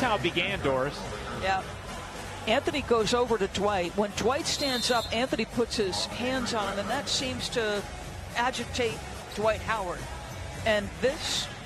how it began, Doris. Yeah. Anthony goes over to Dwight. When Dwight stands up, Anthony puts his hands on him, and that seems to agitate Dwight Howard. And this